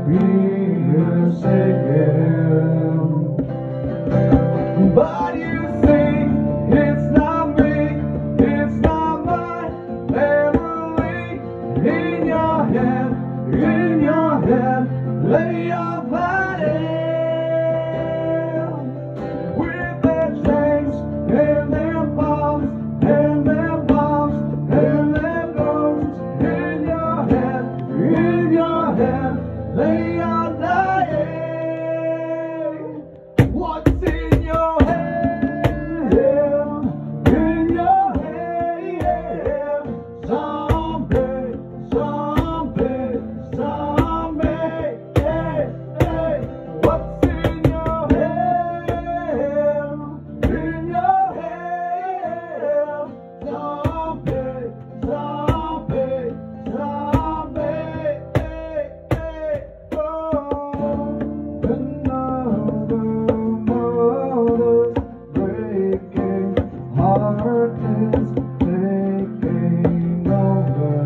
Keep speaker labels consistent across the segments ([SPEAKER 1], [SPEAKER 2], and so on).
[SPEAKER 1] be mistaken. But you see, it's not me, it's not my memory. In your head, lay your body with their chains and their bombs and their bombs and their bombs. In your head, lay your dying. What's in your head? In your head, zombie, zombie, zombie. Hey, hey. What's in your head? In your head, zombie, zombie, zombie. Hey, hey. Oh, another mother's breaking heart is taking over.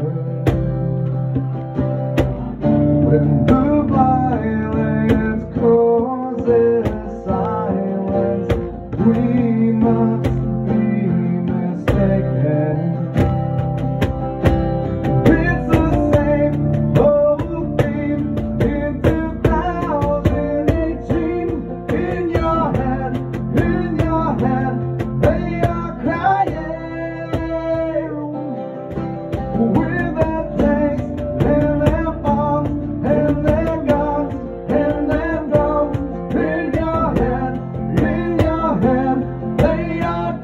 [SPEAKER 1] When the violence causes silence, we must be mistaken. It's the same old theme in 2018. In your head, they are crying with their tanks and their bombs and their guns and their drums. In your head, they are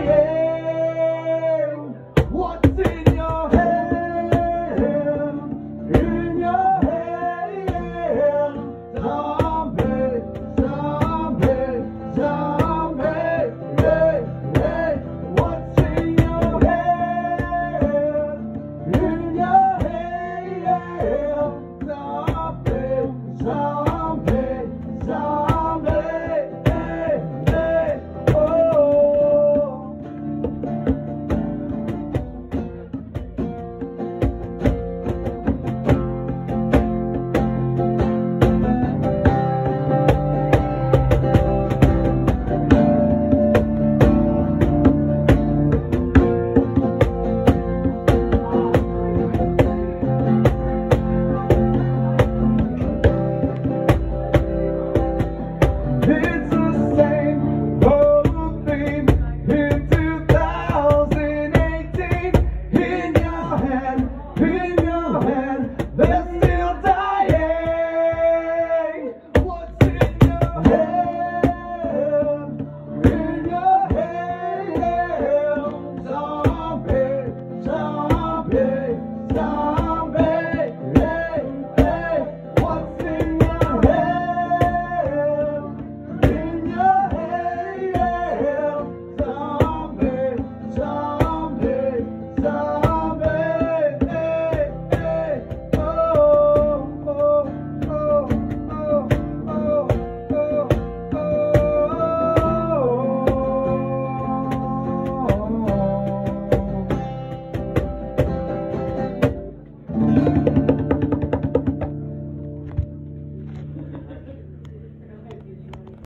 [SPEAKER 1] dying. What's in your head? In your head, zombie, zombie, zombie. Hey, hey. What's in your head? In your head, zombie, zombie, zombie. Hey, hey. Oh. It's the same old theme in 2018. In your head, they're still dying.